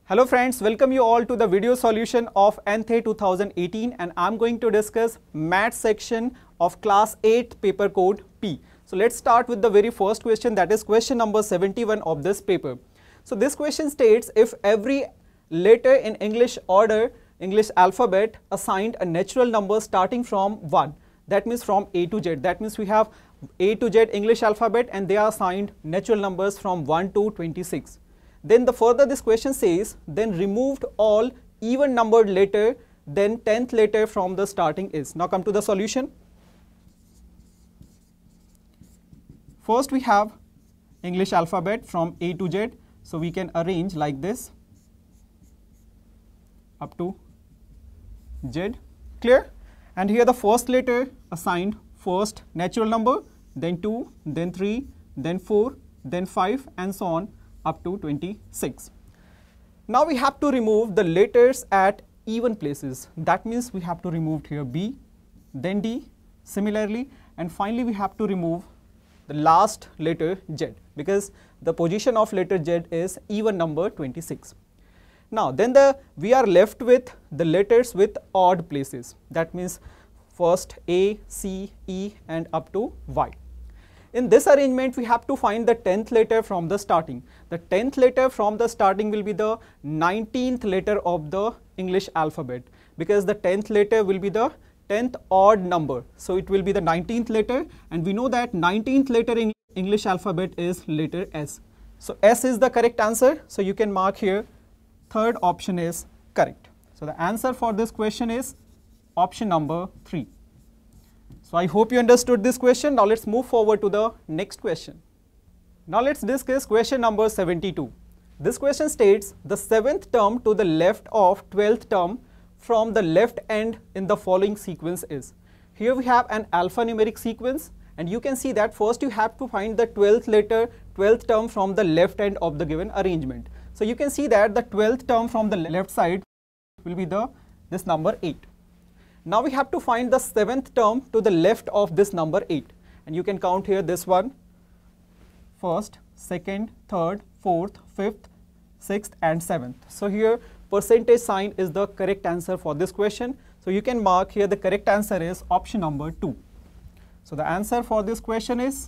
Hello friends, welcome you all to the video solution of NTHE 2018 and I'm going to discuss maths section of class 8 paper code P. So let's start with the very first question, that is question number 71 of this paper. So this question states, if every letter in English order, English alphabet assigned a natural number starting from 1, that means from A to Z, that means we have A to Z English alphabet and they are assigned natural numbers from 1 to 26. Then further this question says, then removed all even numbered letter, then 10th letter from the starting is. Now come to the solution. First we have English alphabet from A to Z, so we can arrange like this up to Z, clear? And here the first letter assigned first natural number, then 2, then 3, then 4, then 5 and so on up to 26. Now we have to remove the letters at even places. That means we have to remove here B, then D, similarly, and finally we have to remove the last letter Z, because the position of letter Z is even number 26. Now then we are left with the letters with odd places. That means first A, C, E and up to Y. In this arrangement, we have to find the 10th letter from the starting. The 10th letter from the starting will be the 19th letter of the English alphabet, because the 10th letter will be the 10th odd number. So it will be the 19th letter, and we know that 19th letter in English alphabet is letter S. So S is the correct answer. So you can mark here, third option is correct. So the answer for this question is option number 3. So I hope you understood this question. Now let's move forward to the next question. Now let's discuss question number 72. This question states, the 7th term to the left of 12th term from the left end in the following sequence is. Here we have an alphanumeric sequence, and you can see that first you have to find the 12th letter, 12th term from the left end of the given arrangement. So you can see that the 12th term from the left side will be this number 8. Now we have to find the 7th term to the left of this number 8, and you can count here this one, first, second, third, fourth, fifth, sixth and 7th. So here percentage sign is the correct answer for this question. So you can mark here the correct answer is option number 2. So the answer for this question is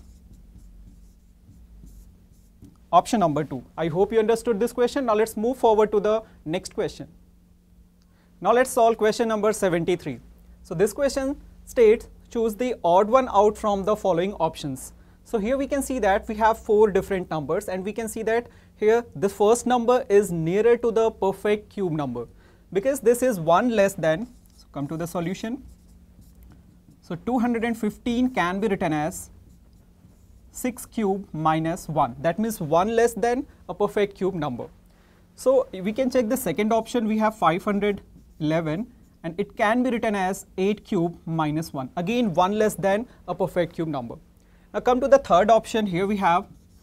option number 2. I hope you understood this question. Now let's move forward to the next question. Now let's solve question number 73. So this question states, choose the odd one out from the following options. So here we can see that we have 4 different numbers, and we can see that here the first number is nearer to the perfect cube number, because this is 1 less than, so come to the solution. So 215 can be written as 6 cube minus 1. That means 1 less than a perfect cube number. So we can check the second option. We have 511 and it can be written as 8 cube minus 1. Again 1 less than a perfect cube number. Now come to the third option. Here we have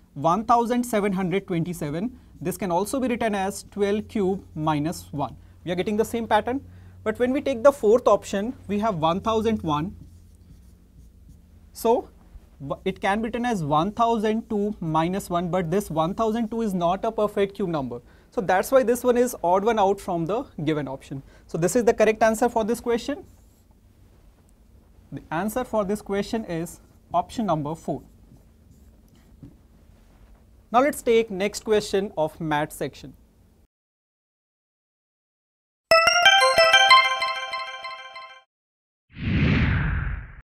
1727. This can also be written as 12 cube minus 1. We are getting the same pattern. But when we take the fourth option, we have 1001. So it can be written as 1002 minus 1, but this 1002 is not a perfect cube number. So that's why this one is odd one out from the given option. So this is the correct answer for this question. The answer for this question is option number 4. Now let's take next question of math section.